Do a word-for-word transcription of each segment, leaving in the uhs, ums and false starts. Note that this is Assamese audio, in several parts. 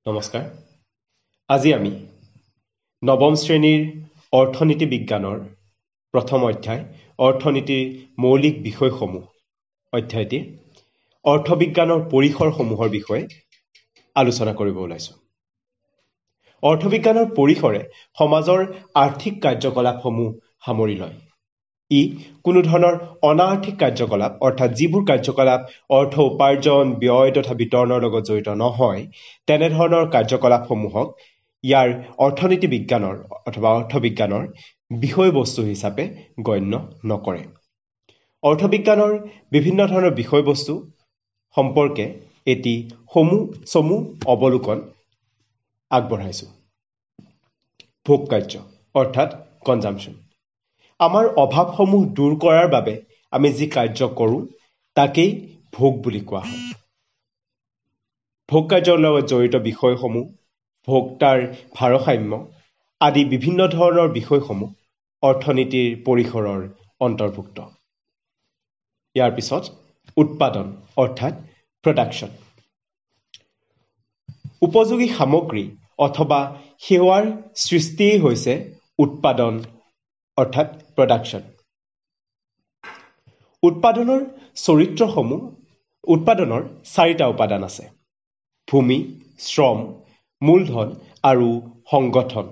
নমস্কাৰ। আজি আমি নৱম শ্ৰেণীৰ অৰ্থনীতি বিজ্ঞানৰ প্ৰথম অধ্যায় অৰ্থনীতিৰ মৌলিক বিষয়সমূহ অধ্যায়টিৰ অৰ্থবিজ্ঞানৰ পৰিসৰসমূহৰ বিষয়ে আলোচনা কৰিব ওলাইছোঁ। অৰ্থবিজ্ঞানৰ পৰিসৰে সমাজৰ আৰ্থিক কাৰ্যকলাপসমূহ সামৰি লয়। ই কোনো ধৰণৰ অনাৰ্থিক কাৰ্যকলাপ অৰ্থাৎ যিবোৰ কাৰ্যকলাপ অৰ্থ উপাৰ্জন, ব্যয় তথা বিতৰণৰ লগত জড়িত নহয়, তেনেধৰণৰ কাৰ্যকলাপসমূহক ইয়াৰ অৰ্থনীতি বিজ্ঞানৰ অথবা অৰ্থবিজ্ঞানৰ বিষয়বস্তু হিচাপে গণ্য নকৰে। অৰ্থবিজ্ঞানৰ বিভিন্ন ধৰণৰ বিষয়বস্তু সম্পৰ্কে এটি সমূহ চমু অৱলোকন আগবঢ়াইছোঁ। ভোগ কাৰ্য অৰ্থাৎ কনজাম্পশ্যন। আমাৰ অভাৱসমূহ দূৰ কৰাৰ বাবে আমি যি কাৰ্য কৰোঁ তাকেই ভোগ বুলি কোৱা হয়। ভোগ কাৰ্যৰ লগত জড়িত বিষয়সমূহ, ভোক্তাৰ ভাৰসাম্য আদি বিভিন্ন ধৰণৰ বিষয়সমূহ অৰ্থনীতিৰ পৰিসৰৰ অন্তৰ্ভুক্ত। ইয়াৰ পিছত উৎপাদন অৰ্থাৎ প্ৰডাকশ্যন। উপযোগী সামগ্ৰী অথবা সেৱাৰ সৃষ্টিয়েই হৈছে উৎপাদন অৰ্থাৎ প্ৰডাকশ্যন। উৎপাদনৰ চৰিত্ৰসমূহ উৎপাদনৰ চাৰিটা উপাদান আছে: ভূমি, শ্ৰম, মূলধন আৰু সংগঠন।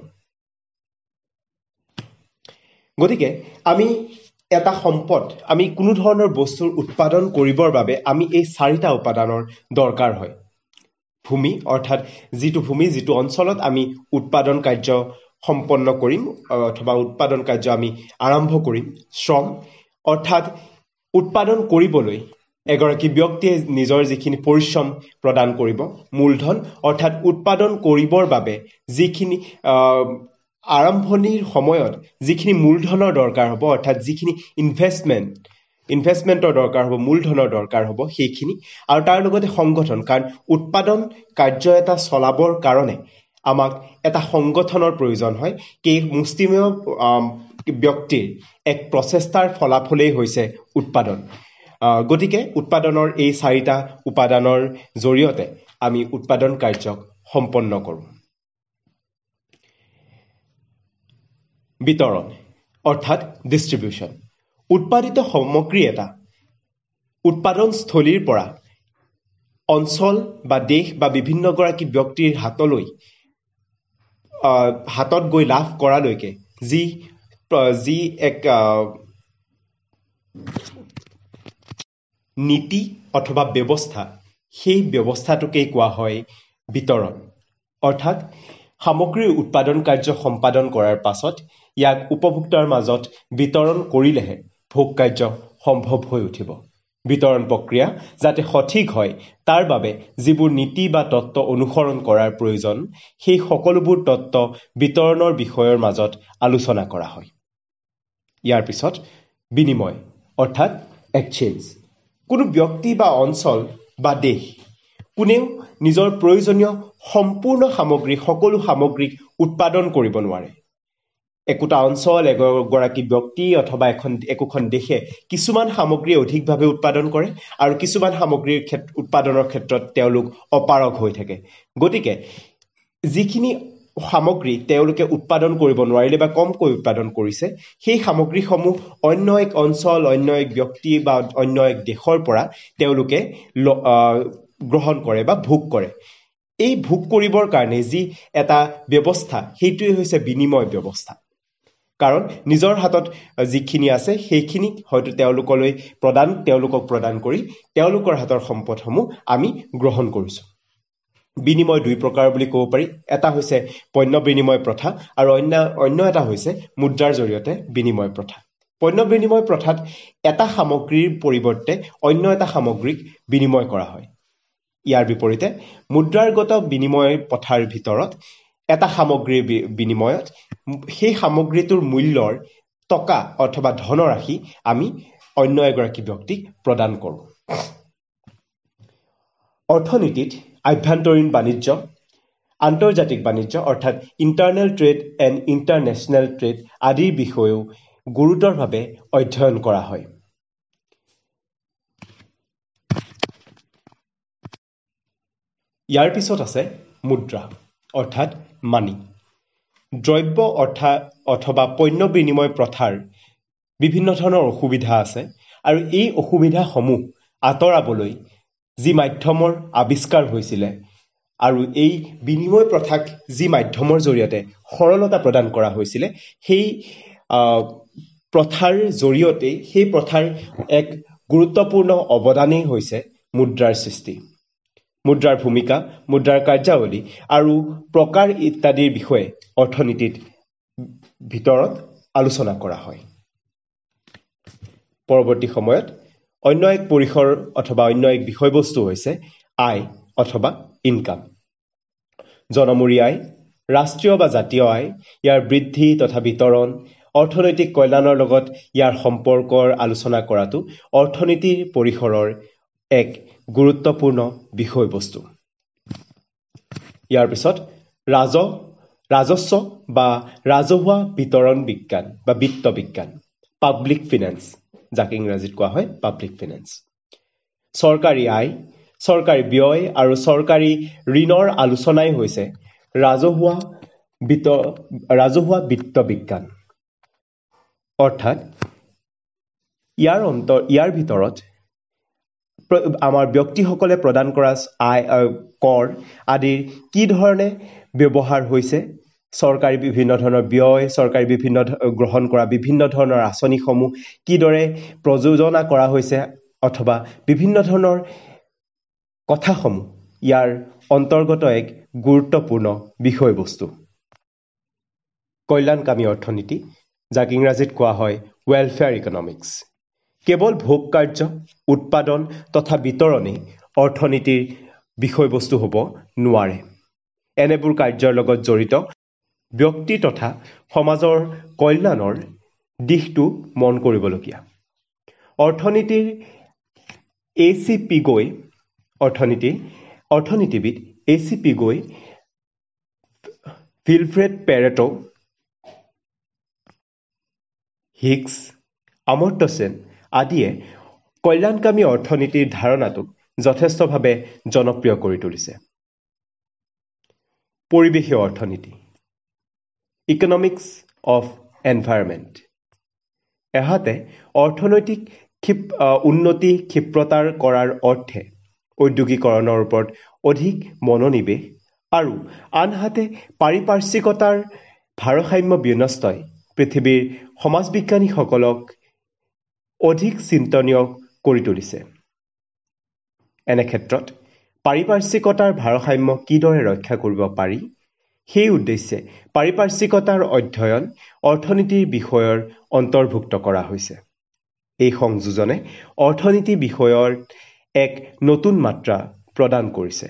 গতিকে আমি এটা সম্পদ, আমি কোনো ধৰণৰ বস্তুৰ উৎপাদন কৰিবৰ বাবে আমি এই চাৰিটা উপাদানৰ দৰকাৰ হয়। ভূমি অৰ্থাৎ যিটো ভূমি, যিটো অঞ্চলত আমি উৎপাদন কাৰ্য সম্পন্ন কৰিম অথবা উৎপাদন কাৰ্য আমি আৰম্ভ কৰিম। শ্ৰম অৰ্থাৎ উৎপাদন কৰিবলৈ এগৰাকী ব্যক্তিয়ে নিজৰ যিখিনি পৰিশ্ৰম প্ৰদান কৰিব। মূলধন অৰ্থাৎ উৎপাদন কৰিবৰ বাবে যিখিনি আৰম্ভণিৰ সময়ত যিখিনি মূলধনৰ দৰকাৰ হ'ব, অৰ্থাৎ যিখিনি ইনভেষ্টমেণ্ট ইনভেষ্টমেণ্টৰ দৰকাৰ হ'ব, মূলধনৰ দৰকাৰ হ'ব সেইখিনি। আৰু তাৰ লগতে সংগঠন, কাৰণ উৎপাদন কাৰ্য এটা চলাবৰ কাৰণে আমাক এটা সংগঠনৰ প্ৰয়োজন হয়। সেই মুষ্টিমেয় ব্যক্তিৰ এক প্ৰচেষ্টাৰ ফলাফলেই হৈছে উৎপাদন। গতিকে উৎপাদনৰ এই চাৰিটা উপাদানৰ জৰিয়তে আমি উৎপাদন কাৰ্যক সম্পন্ন কৰোঁ। বিতৰণ অৰ্থাৎ ডিষ্ট্ৰিবিউশ্যন। উৎপাদিত সামগ্ৰী এটা উৎপাদনস্থলীৰ পৰা অঞ্চল বা দেশ বা বিভিন্নগৰাকী ব্যক্তিৰ হাতলৈ হাতত গৈ লাভ কৰালৈকে যি যি এক নীতি অথবা ব্যৱস্থা, সেই ব্যৱস্থাটোকেই কোৱা হয় বিতৰণ। অৰ্থাৎ সামগ্ৰীৰ উৎপাদন কাৰ্য সম্পাদন কৰাৰ পাছত ইয়াক উপভোক্তাৰ মাজত বিতৰণ কৰিলেহে ভোগ কাৰ্য সম্ভৱ হৈ উঠিব। বিতৰণ প্ৰক্ৰিয়া যাতে সঠিক হয় তাৰ বাবে যিবোৰ নীতি বা তত্ত্ব অনুসৰণ কৰাৰ প্ৰয়োজন, সেই সকলোবোৰ তত্ত্ব বিতৰণৰ বিষয়ৰ মাজত আলোচনা কৰা হয়। ইয়াৰ পিছত বিনিময় অৰ্থাৎ এক্সচেঞ্জ। কোনো ব্যক্তি বা অঞ্চল বা দেশ কোনেও নিজৰ প্ৰয়োজনীয় সম্পূৰ্ণ সামগ্ৰী সকলো সামগ্ৰীক উৎপাদন কৰিব নোৱাৰে। একোটা অঞ্চল, এগৰাকী ব্যক্তি অথবা এখন একোখন দেশে কিছুমান সামগ্ৰী অধিকভাৱে উৎপাদন কৰে আৰু কিছুমান সামগ্ৰীৰ ক্ষেত্ৰত উৎপাদনৰ ক্ষেত্ৰত তেওঁলোক অপাৰগ হৈ থাকে। গতিকে যিখিনি সামগ্ৰী তেওঁলোকে উৎপাদন কৰিব নোৱাৰিলে বা কমকৈ উৎপাদন কৰিছে, সেই সামগ্ৰীসমূহ অন্য এক অঞ্চল, অন্য এক ব্যক্তি বা অন্য এক দেশৰ পৰা তেওঁলোকে গ্ৰহণ কৰে বা ভোগ কৰে। এই ভোগ কৰিবৰ কাৰণে যি এটা ব্যৱস্থা, সেইটোৱে হৈছে বিনিময় ব্যৱস্থা। কাৰণ নিজৰ হাতত যিখিনি আছে সেইখিনি হয়তো তেওঁলোকলৈ প্ৰদান তেওঁলোকক প্ৰদান কৰি তেওঁলোকৰ হাতৰ সম্পদসমূহ আমি গ্ৰহণ কৰিছোঁ। বিনিময় দুই প্ৰকাৰ বুলি ক'ব পাৰি। এটা হৈছে পণ্য বিনিময় প্ৰথা আৰু অন্য অন্য এটা হৈছে মুদ্ৰাৰ জৰিয়তে বিনিময় প্ৰথা। পণ্য বিনিময় প্ৰথাত এটা সামগ্ৰীৰ পৰিৱৰ্তে অন্য এটা সামগ্ৰীক বিনিময় কৰা হয়। ইয়াৰ বিপৰীতে মুদ্ৰাৰগত বিনিময় প্ৰথাৰ ভিতৰত এটা সামগ্ৰীৰ বিনিময়ত সেই সামগ্ৰীটোৰ মূল্যৰ টকা অথবা ধনৰাশি আমি অন্য এগৰাকী ব্যক্তিক প্ৰদান কৰোঁ। অৰ্থনীতিত আভ্যন্তৰীণ বাণিজ্য, আন্তৰ্জাতিক বাণিজ্য অৰ্থাৎ internal trade and international trade আদিৰ বিষয়েও গুৰুতৰভাৱে অধ্যয়ন কৰা হয়। ইয়াৰ পিছত আছে মুদ্ৰা অৰ্থাৎ মানি। দ্ৰব্য অৰ্থাৎ অথবা পণ্য বিনিময় প্ৰথাৰ বিভিন্ন ধৰণৰ অসুবিধা আছে আৰু এই অসুবিধাসমূহ আঁতৰাবলৈ যি মাধ্যমৰ আৱিষ্কাৰ হৈছিলে আৰু এই বিনিময় প্ৰথাক যি মাধ্যমৰ জৰিয়তে সৰলতা প্ৰদান কৰা হৈছিলে সেই প্ৰথাৰ জৰিয়তে সেই প্ৰথাৰ এক গুৰুত্বপূৰ্ণ অৱদানেই হৈছে মুদ্ৰাৰ সৃষ্টি। মুদ্ৰাৰ ভূমিকা, মুদ্ৰাৰ কাৰ্যাৱলী আৰু প্ৰকাৰ ইত্যাদিৰ বিষয়ে অৰ্থনীতিত ভিতৰত আলোচনা কৰা হয়। পৰৱৰ্তী সময়ত অন্য এক পৰিসৰ অথবা অন্য এক বিষয়বস্তু হৈছে আয় অথবা ইনকাম। জনমূৰি আয়, ৰাষ্ট্ৰীয় বা জাতীয় আয়, ইয়াৰ বৃদ্ধি তথা বিতৰণ, অৰ্থনৈতিক কল্যাণৰ লগত ইয়াৰ সম্পৰ্কৰ আলোচনা কৰাটো অৰ্থনীতিৰ পৰিসৰৰ এক গুৰুত্বপূৰ্ণ বিষয়বস্তু। ইয়াৰ পিছত ৰাজহ ৰাজস্ব বা ৰাজহুৱা বিতৰণ বিজ্ঞান বা বিত্ত বিজ্ঞান, পাব্লিক ফিনেন্স, যাক ইংৰাজীত কোৱা হয় পাব্লিক ফিনেন্স। চৰকাৰী আয়, চৰকাৰী ব্যয় আৰু চৰকাৰী ঋণৰ আলোচনাই হৈছে ৰাজহুৱা বিত্ত ৰাজহুৱা বিত্ত বিজ্ঞান। অৰ্থাৎ ইয়াৰ অন্তৰ ইয়াৰ ভিতৰত আমাৰ ব্যক্তিসকলে প্ৰদান কৰা আয় কৰ আদিৰ কি ধৰণে ব্যৱহাৰ হৈছে, চৰকাৰী বিভিন্ন ধৰণৰ ব্যয়, চৰকাৰী বিভিন্ন গ্ৰহণ কৰা বিভিন্ন ধৰণৰ আঁচনিসমূহ কিদৰে প্ৰযোজনা কৰা হৈছে অথবা বিভিন্ন ধৰণৰ কথাসমূহ ইয়াৰ অন্তৰ্গত এক গুৰুত্বপূৰ্ণ বিষয়বস্তু। কল্যাণকামী অৰ্থনীতি, যাক ইংৰাজীত কোৱা হয় ৱেলফেয়াৰ ইকনমিক্স। কেৱল ভোগ কাৰ্য, উৎপাদন তথা বিতৰণেই অৰ্থনীতিৰ বিষয়বস্তু হ'ব নোৱাৰে। এনেবোৰ কাৰ্যৰ লগত জড়িত ব্যক্তি তথা সমাজৰ কল্যাণৰ দিশটো মন কৰিবলগীয়া। অৰ্থনীতিৰ এ চি পিগৈ অৰ্থনীতিৰ অৰ্থনীতিবিদ এ চি পিগৈ, ভিলফ্ৰেড পেৰেটো, হিগছ, অমৰ্ত্য সেন আদিয়ে কল্যাণকামী অৰ্থনীতিৰ ধাৰণাটোক যথেষ্টভাৱে জনপ্ৰিয় কৰি তুলিছে। পৰিৱেশীয় অৰ্থনীতি, ইকনমিক্স অফ এনভাইৰনমেণ্ট। এহাতে অৰ্থনৈতিক ক্ষিপ উন্নতি ক্ষিপ্ৰতাৰ কৰাৰ অৰ্থে ঔদ্যোগিকৰণৰ ওপৰত অধিক মনোনিৱেশ আৰু আনহাতে পাৰিপাৰ্শ্বিকতাৰ ভাৰসাম্য বিনষ্টই পৃথিৱীৰ সমাজবিজ্ঞানীসকলক অধিক চিন্তনীয় কৰি তুলিছে। এনে ক্ষেত্ৰত পাৰিপাৰ্শ্বিকতাৰ ভাৰসাম্য কিদৰে ৰক্ষা কৰিব পাৰি সেই উদ্দেশ্যে পাৰিপাৰ্শ্বিকতাৰ অধ্যয়ন অৰ্থনীতিৰ বিষয়ৰ অন্তৰ্ভুক্ত কৰা হৈছে। এই সংযোজনে অৰ্থনীতি বিষয়ৰ এক নতুন মাত্ৰা প্ৰদান কৰিছে।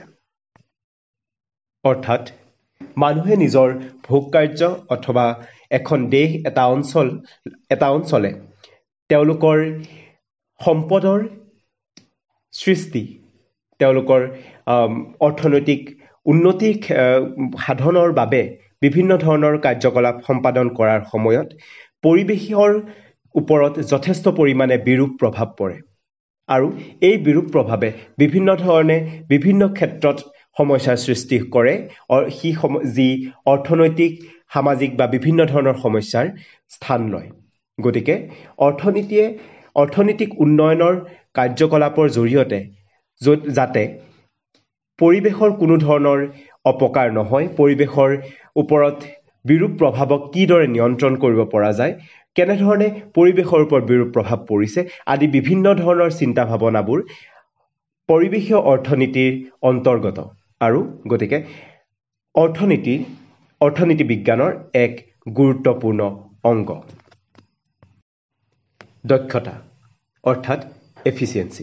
অৰ্থাৎ মানুহে নিজৰ ভোগ কাৰ্য অথবা এখন দেশ এটা অঞ্চল এটা অঞ্চলে তেওঁলোকৰ সম্পদৰ সৃষ্টি, তেওঁলোকৰ অৰ্থনৈতিক উন্নতি সাধনৰ বাবে বিভিন্ন ধৰণৰ কাৰ্যকলাপ সম্পাদন কৰাৰ সময়ত পৰিৱেশৰ ওপৰত যথেষ্ট পৰিমাণে বিৰূপ প্ৰভাৱ পৰে আৰু এই বিৰূপ প্ৰভাৱে বিভিন্ন ধৰণে বিভিন্ন ক্ষেত্ৰত সমস্যাৰ সৃষ্টি কৰে। সি যি অৰ্থনৈতিক, সামাজিক বা বিভিন্ন ধৰণৰ সমস্যাৰ স্থান লয়। গতিকে অৰ্থনীতিয়ে অৰ্থনৈতিক উন্নয়নৰ কাৰ্যকলাপৰ জৰিয়তে য'ত যাতে পৰিৱেশৰ কোনো ধৰণৰ অপকাৰ নহয়, পৰিৱেশৰ ওপৰত বিৰূপ প্ৰভাৱক কিদৰে নিয়ন্ত্ৰণ কৰিব পৰা যায়, কেনেধৰণে পৰিৱেশৰ ওপৰত বিৰূপ প্ৰভাৱ পৰিছে আদি বিভিন্ন ধৰণৰ চিন্তা ভাৱনাবোৰ পৰিৱেশীয় অৰ্থনীতিৰ অন্তৰ্গত আৰু গতিকে অৰ্থনীতি অৰ্থনীতি বিজ্ঞানৰ এক গুৰুত্বপূৰ্ণ অংগ। দক্ষতা অৰ্থাৎ এফিচিয়েঞ্চি।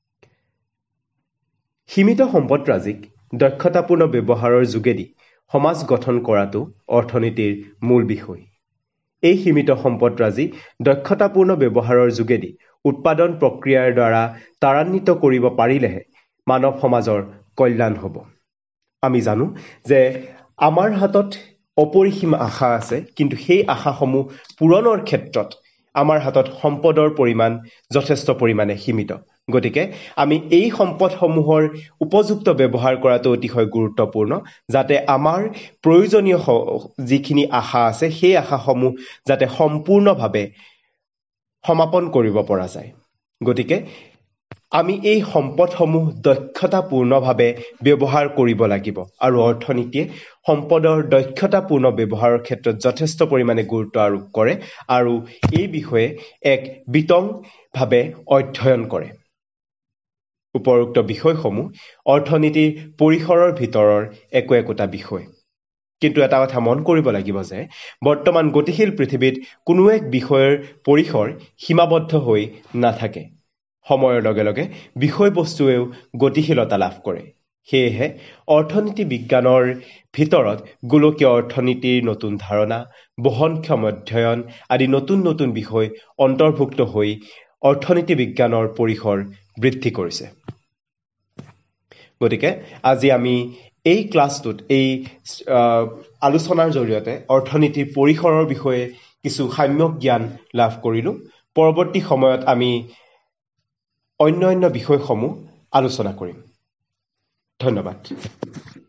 সীমিত সম্পদৰাজিক দক্ষতাপূৰ্ণ ব্যৱহাৰৰ যোগেদি সমাজ গঠন কৰাটো অৰ্থনীতিৰ মূল বিষয়। এই সীমিত সম্পদৰাজি দক্ষতাপূৰ্ণ ব্যৱহাৰৰ যোগেদি উৎপাদন প্ৰক্ৰিয়াৰ দ্বাৰা ত্বৰান্বিত কৰিব পাৰিলেহে মানৱ সমাজৰ কল্যাণ হ'ব। আমি জানো যে আমাৰ হাতত অপৰিসীম আশা আছে, কিন্তু সেই আশাসমূহ পূৰণৰ ক্ষেত্ৰত আমাৰ হাতত সম্পদৰ পৰিমাণ যথেষ্ট পৰিমাণে সীমিত। গতিকে আমি এই সম্পদসমূহৰ উপযুক্ত ব্যৱহাৰ কৰাটো অতিশয় গুৰুত্বপূৰ্ণ, যাতে আমাৰ প্ৰয়োজনীয় যিখিনি আশা আছে সেই আশাসমূহ যাতে সম্পূৰ্ণভাৱে সমাপন কৰিব পৰা যায়। গতিকে আমি এই সম্পদসমূহ দক্ষতাপূৰ্ণভাৱে ব্যৱহাৰ কৰিব লাগিব আৰু অৰ্থনীতিয়ে সম্পদৰ দক্ষতাপূৰ্ণ ব্যৱহাৰৰ ক্ষেত্ৰত যথেষ্ট পৰিমাণে গুৰুত্ব আৰোপ কৰে আৰু এই বিষয়ে এক বিতংভাৱে অধ্যয়ন কৰে। উপৰোক্ত বিষয়সমূহ অৰ্থনীতিৰ পৰিসৰৰ ভিতৰৰ একো একোটা বিষয়। কিন্তু এটা কথা মন কৰিব লাগিব যে বৰ্তমান গতিশীল পৃথিৱীত কোনো এক বিষয়ৰ পৰিসৰ সীমাবদ্ধ হৈ নাথাকে। সময়ৰ লগে লগে বিষয়বস্তুৱেও গতিশীলতা লাভ কৰে। সেয়েহে অৰ্থনীতি বিজ্ঞানৰ ভিতৰত গোলকীয় অৰ্থনীতিৰ নতুন ধাৰণা, বহনক্ষম অধ্যয়ন আদি নতুন নতুন বিষয় অন্তৰ্ভুক্ত হৈ অৰ্থনীতি বিজ্ঞানৰ পৰিসৰ বৃদ্ধি কৰিছে। গতিকে আজি আমি এই ক্লাছটোত এই আলোচনাৰ জৰিয়তে অৰ্থনীতিৰ পৰিসৰৰ বিষয়ে কিছু সাম্যক জ্ঞান লাভ কৰিলোঁ। পৰৱৰ্তী সময়ত আমি অন্য অন্য বিষয়সমূহ আলোচনা কৰিম। ধন্যবাদ।